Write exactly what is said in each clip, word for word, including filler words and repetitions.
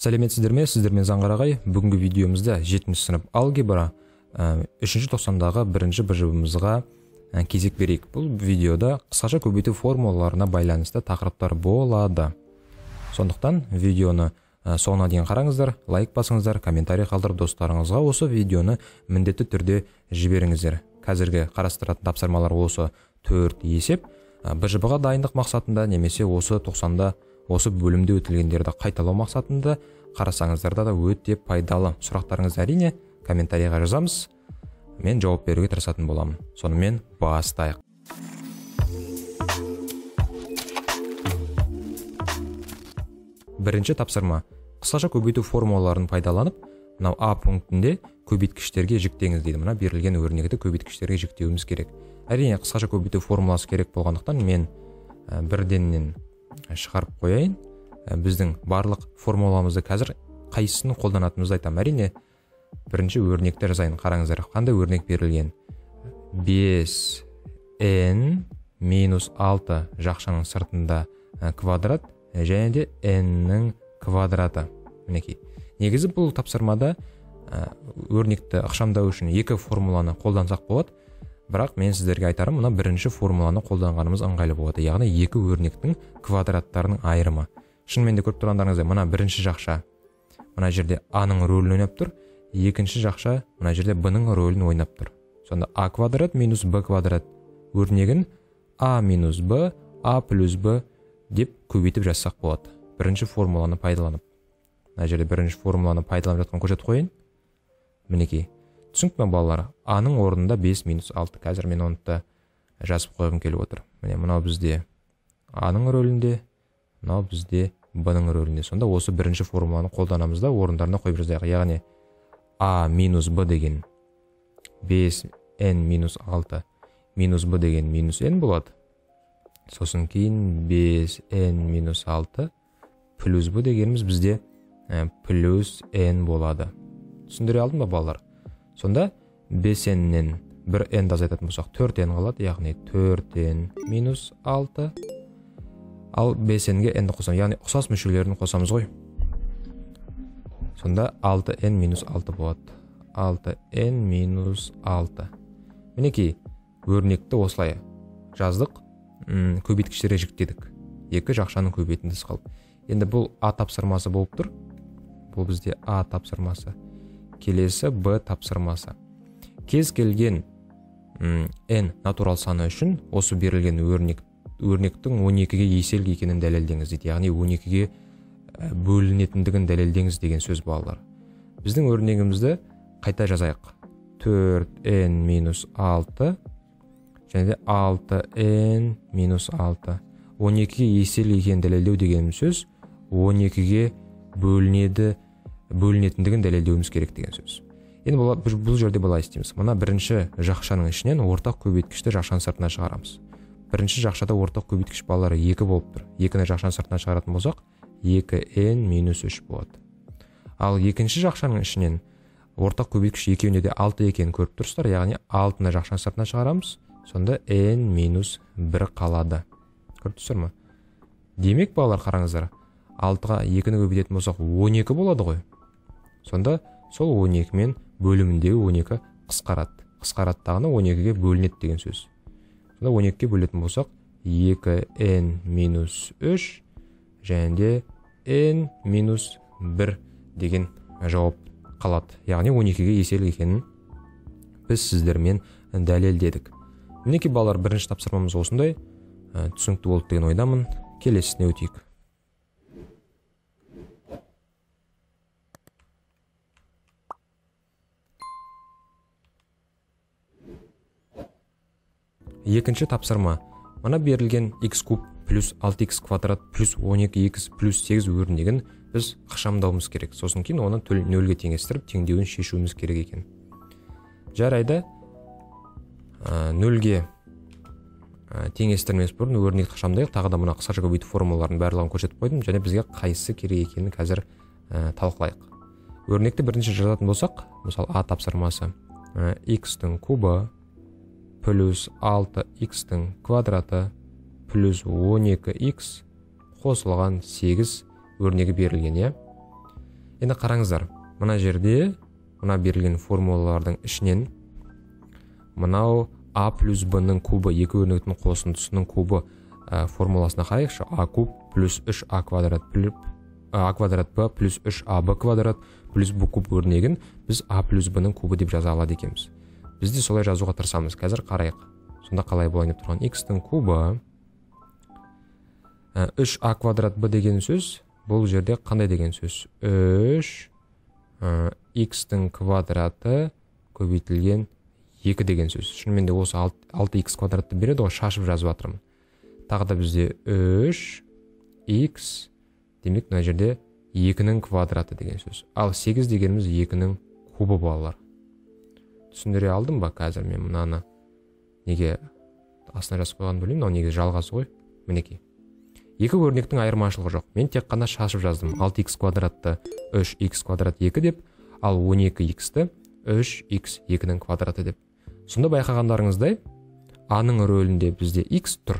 Сәлеметсіздер ме? Сіздермен Заңғарағай. Бүгінгі видеомызда жетінші сынып алгебра үшінші тоқсандағы бірінші бжбымызға кезек берейік. Бұл видеода қысқаша көбейту формулаларына байланысты тақырыптар болады. Сондықтан видеоны соңына дейін қараңыздар, лайк басыңыздар, комментарий қалдырып достарыңызға осы видеоны міндетті түрде жіберіңіздер. Қазіргі қарастыратын тапсырмалар осы төрт есеп. бжбға дайындық мақсатында немесе осы тоқсанда осы бөлімде өтілгендерді қайталау мақсатында қарасаңыздарда да өте пайдалы. Сұрақтарыңызды әрине комментарийға жазамыз. Мен жауап беруге тырысатын боламын. Сонымен бастайық. Бірінші тапсырма. Қысқаша көбейту формулаларын пайдаланып, мынау А пунктінде көбейткіштерге жіктеңіз дейді. Мына берілген өрнекті көбейткіштерге жіктеуіміз керек. Әрине қысқаша көбейту формуласы керек болғандықтан мен бірденнен шығарып қояйын. Біздің барлық формуламызды қазір қайсысын қолданатынымызды айтамын. Әрине бірінші өрнекті жазайын. Қараңыздар, қандай өрнек берілген? бес н минус алты жақшаның сыртында квадрат және де n-нің квадраты. Мінекей. Негізі бұл тапсырмада өрнекті ықшамдау үшін екі формуланы қолдансақ болады. Бірақ мен сіздерге айтарым, мына бірінші формуланы қолданғанымыз ыңғайлы болады. Яғни екі өрнектің квадраттарының айырымы. Шынымен де көріп тұрғандарыңыздай, мына бірінші жақша мына жерде А-ның рөлін ойнап тұр, екінші жақша мына жерде Б-ның рөлін ойнап тұр. Сонда А квадрат минус Б квадрат өрнегін А минус Б, А плюс Б деп көбейтіп жазсақ болады. Бірінші формуланы пайдаланып. Мына жерде бірінші формуланы пайдаланып жатқан көрсетіп қойын. Мінекей. Түсінікті ме балалар? А-ның орнында бес минус алты. Қазір мен оны жазып қойғым келіп отыр. Міне мынау бізде А-ның рөлінде, мынау бізде Б-ның рөлінде. Сонда осы бірінші формуланы қолданамыз да орындарына қойып жазайық. Яғни А минус Б деген бес н минус алты минус Б деген минус н болады. Сосын кейін бес н минус алты плюс Б дегеніміз бізде плюс н болады. Түсіндіре алдым ба балалар? Сонда бес н-нен бір n-ді азайтатын болсақ төрт н қалады, яғни төрт н минус алты. Ал бес н-ге n-ді қосамыз, яғни ұқсас мүшелерін қосамыз ғой. Сонда алты н минус алты болады. алты н минус алты. Мінекей, өрнекті осылай жаздық, көбейткіштерге жіктедік. Екі жақшаның көбейтіндісі қалып. Енді бұл А тапсырмасы болып тұр. Бұл бізде А тапсырмасы. Келесі Б тапсырмасы. Кез келген n натурал саны үшін осы берілген өрнек өрнектің он екіге еселік екенін дәлелдеңіз дейді. Яғни он екіге бөлінетіндігін дәлелдеңіз деген сөз балалар. Біздің өрнегімізді қайта жазайық. төрт н минус алты және де алты н минус алты. он екіге еселік екенін дәлелдеу деген сөз он екіге бөлінеді бөлінетіндігін дәлелдеуіміз керек деген сөз. Енді бұл жерде былай істейміз. Мына бірінші жақшаның ішінен ортақ көбейткішті жақшаның сыртына шығарамыз. Бірінші жақшада ортақ көбейткіш балалары екі болып тұр. Екіні жақшаның сыртына шығаратын болсақ, екі н минус үш болады. Ал екінші жақшаның ішінен ортақ көбейткіш екеуінде де алты екенін көріп тұрсыздар, яғни алтыны жақшаның сыртына шығарамыз. Сонда n минус бір қалады. Көріп тұрсыздар ма? Демек балалар, қараңыздар, алтыға екіні көбейтетін болсақ он екі болады ғой. Сонда сол он екі мен бөліміндегі он екі қысқарады. Қысқараттағыны он екіге бөлінеді деген сөз. Сонда он екіге бөлетін болсақ, екі н минус үш және де n минус бір деген жауап қалады. Яғни он екіге еселік екенін біз сіздермен дәлелдедік. Мінекей балалар, бірінші тапсырмамыз осындай. Түсінікті болды деген ойдамын. Келесісіне өтейік. Екінші тапсырма. Мына берілген x куб плюс алты икс квадрат плюс он екі икс плюс сегіз өрнегін біз ықшамдауымыз керек. Сосын кейін оны нөлге теңестіріп, теңдеуін шешуіміз керек екен. Жарайды, нөлге теңестірмес бұрын өрнекті ықшамдайық. Тағы да мына қысқаша көбейту формулаларын барлығын көрсетіп қойдым, және бізге қайсысы керек екенін қазір талқылайық. Өрнекті бірінші жазатын болсақ, мысалы А тапсырмасы x-тің кубы плюс алты икс-тің квадраты плюс он екі икс қосылған сегіз өрнегі берілген, иә. Енді қараңыздар, мына жерде мына берілген формулалардың ішінен мынау а плюс б-ның кубы екі өрнектің қосындысының кубы ә, формуласына қарайықшы. А куб плюс үш а квадрат а квадрат б плюс үш а б квадрат плюс б куб өрнегін біз а плюс б-ның кубы деп жаза алады екенбіз. Біз де солай жазуға тырысамыз. Қазір қарайық. Сонда қалай болайын деп тұрған? X-тің кубы үш а квадрат б деген сөз, бұл жерде қандай деген сөз? үш x-тің квадраты көбейтілген екі деген сөз. Шынымен де осы алты икс квадратты береді ғой, шашып жазып жатырмын. Тағы да бізде үш икс, демек мына жерде екінің квадраты деген сөз. Ал сегіз дегеніміз екінің кубы балалар. Түсіндіре алдым ба қазір мен мынаны? Неге астына жазып қойған білмеймін, мынау неге жалғасы ғой? Мінекей. Екі өрнектің айырмашылығы жоқ. Мен тек қана шашып жаздым. алты икс квадратты үш икс квадрат екі деп, ал он екі иксті үш икс екінің квадраты деп. Сонда байқағандарыңыздай, а-ның рөлінде бізде x тұр,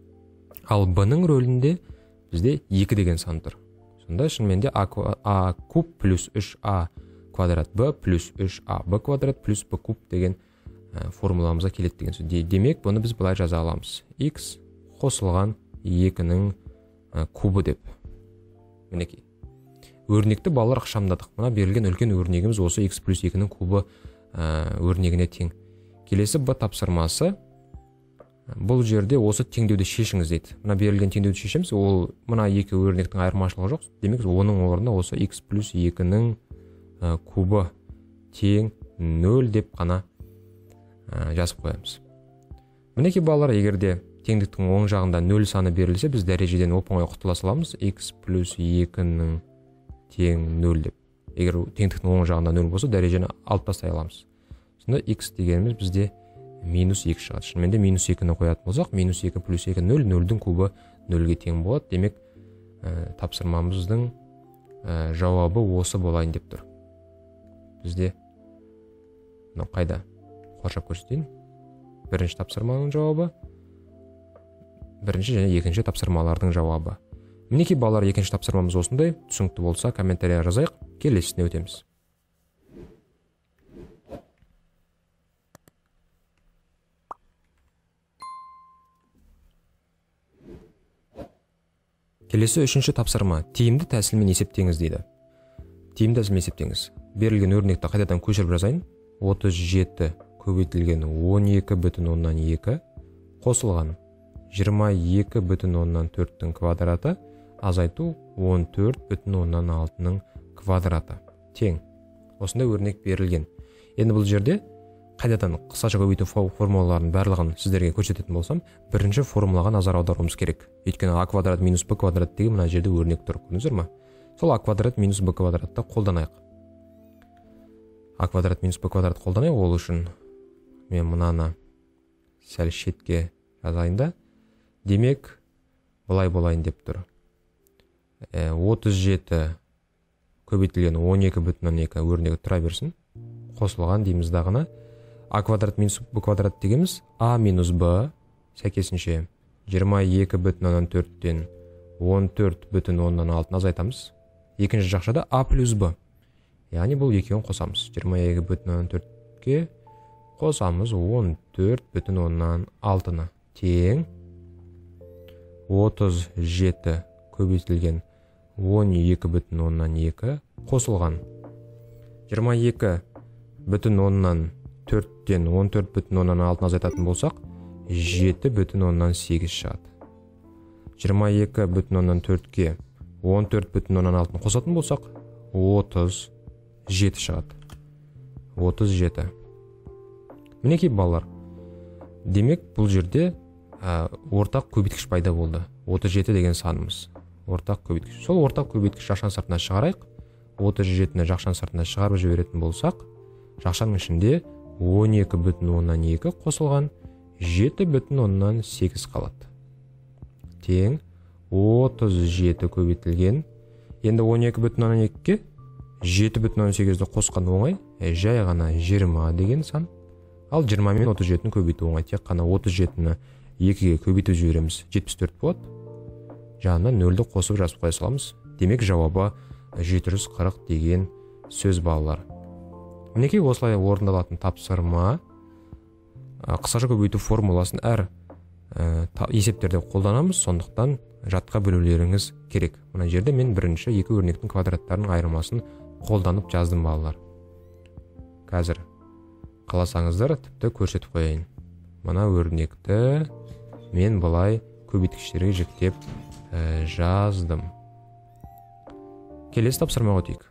ал b-ның рөлінде бізде екі деген сан тұр. Сонда шынымен де а куб плюс үш а квадрат б плюс үш а б квадрат плюс б куб деген формуламызға келеді деген сөз. Демек, бұны біз былай жаза аламыз. X қосылған екінің кубы деп. Мінекей. Өрнекті балалар ықшамдадық. Мына берілген үлкен өрнегіміз осы x плюс екінің кубы өрнегіне тең. Келесі б тапсырмасы. Бұл жерде осы теңдеуді шешіңіз дейді. Мына берілген теңдеуді шешеміз, ол мына екі өрнектің айырмашылығы жоқ. Демек, оның орнына осы x плюс екінің кубы тең нөл деп қана жазып қоямыз. Мінекей балалар, егерде теңдіктің оң жағында нөл саны берілсе, біз дәрежеден оп-оңай құтыла саламыз. X плюс екінің тең нөл деп. Егер теңдіктің оң жағында нөл болса, дәрежені алып тастай аламыз. Сонда x дегеніміз бізде минус екі шығады. Шынымен де минус екіні қоятын болсақ, минус екі плюс екі нөл, нөлдің кубы нөлге тең болады. Демек, ә, тапсырмамыздың ә, жауабы осы болайын деп тұр. Бізде мынау қайда? Қоршап көрсетейін. Бірінші тапсырманың жауабы, бірінші және екінші тапсырмалардың жауабы. Мінекей балалар, екінші тапсырмамыз осындай. Түсінікті болса, комментария жазайық. Келесісіне өтеміз. Келесі үшінші тапсырма. Тиімді тәсілмен есептеңіз дейді. Тиімді тәсілмен есептеңіз. Берілген өрнекті қайтадан көшіріп жазайын. отыз жеті көбейтілген он екі бүтін оннан екі қосылған жиырма екі бүтін оннан төрттің квадраты азайту он төрт бүтін оннан алтының квадраты тең. Осындай өрнек берілген. Енді бұл жерде қайтадан қысқаша көбейту формулаларын барлығын сіздерге көрсететін болсам, бірінші формулаға назар аударуымыз керек. Өйткені а квадрат минус б квадрат деген мына жерде өрнек тұр. Көрдіңіздер ме? Сол а квадрат минус б квадратты қолданайық. А квадрат минус б квадрат қолданайық. Ол үшін мен мынаны сәл шетке жазайын да. Демек, былай болайын деп тұр. отыз жеті көбейтілген он екі бүтін оннан екі өрнегі тұра берсін. Қосылған дейміз дағына. А квадрат минус б квадрат дегеніміз а минус б, сәйкесінше жиырма екі бүтін оннан төрттен он төрт бүтін оннан алтыны азайтамыз. Екінші жақшада а плюс б. Яғни бұл екеуін қосамыз. жиырма екі бүтін оннан төртке қосамыз он төрт бүтін оннан алтыны тең отыз жеті көбейтілген он екі бүтін оннан екі қосылған жиырма екі бүтін оннан төрттен он төрт бүтін оннан алтыны азайтатын болсақ, жеті бүтін оннан сегіз шығады. жиырма екі бүтін оннан төртке он төрт бүтін оннан алтыны қосатын болсақ, отыз жеті шығады. отыз жеті. Мінекей балалар. Демек, бұл жерде ә, ортақ көбейткіш пайда болды. отыз жеті деген санымыз. Ортақ көбейткіш. Сол ортақ көбейткіш жақшан сыртына шығарайық. отыз жетіні жақшан сыртына шығарып жіберетін болсақ, жақшаның ішінде он екі бүтін оннан екі қосылған жеті бүтін оннан сегіз қалады. Тең отыз жеті көбейтілген. Енді он екі бүтін оннан екіге жеті бүтін оннан сегізді қосқан оңай, жай ғана жиырма деген сан. Ал жиырма мен отыз жетіні көбейту оңай. Тек қана отыз жетіні екіге көбейтіп жібереміз. жетпіс төрт болады. Жаңа нөлді қосып жазып қоя саламыз. Демек, жауабы жеті жүз қырық деген сөз балалар. Мінекей осылай орындалатын тапсырма қысқаша көбейту формуласын әр ә, есептерде қолданамыз, сондықтан жатқа білулеріңіз керек. Мына жерде мен бірінші екі өрнектің квадраттарының айырмасын қолданып жаздым балалар. Қазір қаласаңыздар тіпті көрсетіп қояйын. Мына өрнекті мен былай көбейткіштерге жіктеп ә, жаздым. Келесі тапсырмаға өтейік.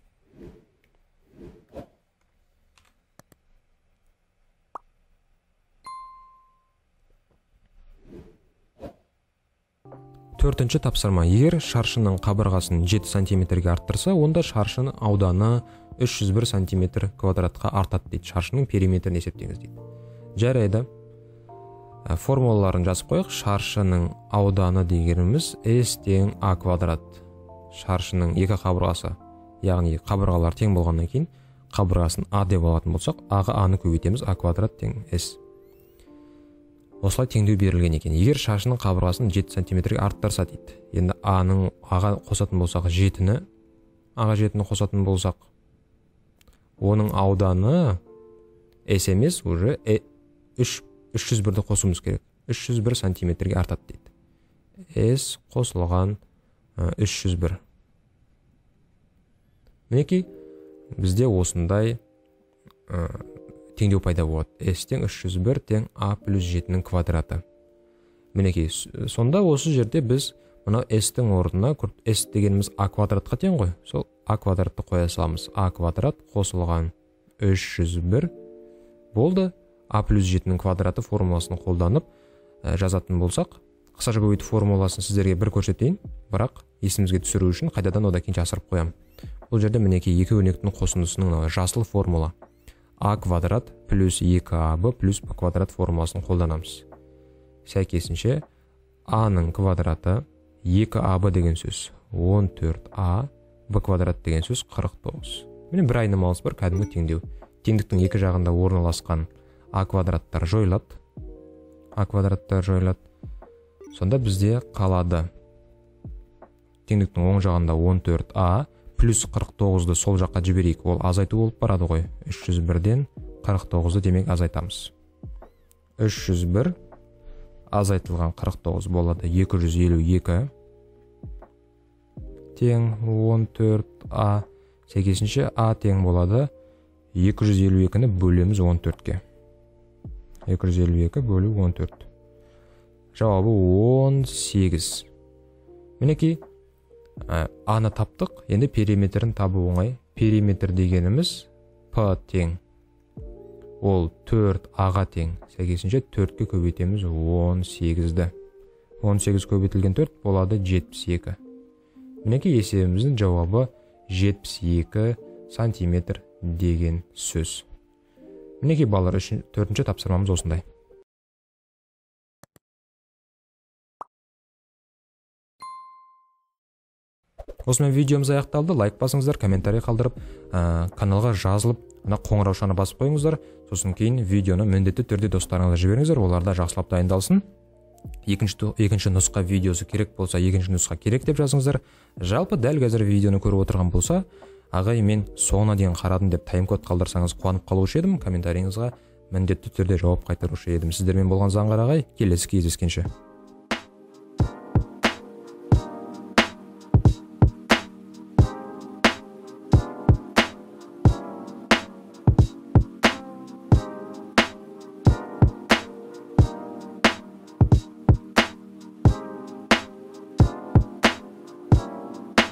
Төртінші тапсырма. Егер шаршының қабырғасын жеті сантиметрге арттырса, онда шаршының ауданы үш жүз бір сантиметр квадратқа артады дейді. Шаршының периметрін есептеңіз дейді. Жарайды. Формулаларын жазып қояйық. Шаршының ауданы дегеніміз S тең A квадрат. Шаршының екі қабырғасы, яғни қабырғалар тең болғаннан кейін, қабырғасын A деп алатын болсақ, A-ға A-ны көбейтеміз, A квадрат тең S. Осылай теңдеу берілген екен. Егер шаршының қабырғасын жеті сантиметрге арттырса дейді. Енді А-ның А-ға қосатын болсақ жетіні, А-ға жетіні қосатын болсақ, оның ауданы S емес, уже үш жүз бірді қосуымыз керек. үш жүз бір сантиметрге артады дейді. S қосылған үш жүз бір. Мінекей, бізде осындай теңдеу пайда болады. S тең үш жүз бір тең A плюс жетінің квадраты. Мінекей, сонда осы жерде біз мына S-тің орнына, S дегеніміз A квадратқа тең ғой. Сол A квадратты қоя саламыз. A квадрат қосылған үш жүз бір болды. A плюс жетінің квадраты формуласын қолданып жазатын болсақ, қысқаша көбейту формуласын сіздерге бір көрсетейін, бірақ есімізге түсіру үшін қайтадан одан кейін жасырып қоямын. Бұл жерде мінекей екі өрнектің қосындысының жасыл формула. A квадрат плюс екі А Б плюс Б квадрат формуласын қолданамыз. Сәйкесінше А-ның квадраты екі А Б деген сөз он төрт А, Б квадрат деген сөз қырық тоғыз. Міне бір айнымалысы бар кәдімгі теңдеу. Теңдіктің екі жағында орналасқан А квадраттар жойылады. А квадраттар жойылады. Сонда бізде қалады теңдіктің оң жағында он төрт А плюс қырық тоғызды сол жаққа жіберейік. Ол азайту болып барады ғой. үш жүз бірден қырық тоғызды демек азайтамыз. үш жүз бір азайтылған қырық тоғыз болады екі жүз елу екі тең он төрт А. Сәйкесінше А тең болады екі жүз елу екіні бөлеміз он төртке. екі жүз елу екі бөлу он төрт. Жауабы он сегіз. Мінекей, А-ны таптық, енді периметрін табу оңай. Периметр дегеніміз П тең. Ол төрт А-ға тең. Сәйкесінше төртке көбейтеміз он сегізді. он сегіз көбейтілген төрт болады жетпіс екі. Мінекей есебіміздің жауабы жетпіс екі сантиметр деген сөз. Мінекей балалар үшін төртінші тапсырмамыз осындай. Осымен видеомыз аяқталды. Лайк басыңыздар, комментарий қалдырып, ә, каналға жазылып, ана қоңыраушаны басып қойыңыздар. Сосын кейін видеоны міндетті түрде достарыңызға жіберіңіздер, олар да жақсылап дайындалсын. Екінші, екінші нұсқа видеосы керек болса, екінші нұсқа керек деп жазыңыздар. Жалпы дәл қазір видеоны көріп отырған болса, ағай мен соңына дейін қарадым деп тайм-код қалдырсаңыз қуанып қалушы едім. Комментарийіңізға міндетті түрде жауап қайтарушы едім. Сіздермен болған Заңғар ағай, келесі кездескенше.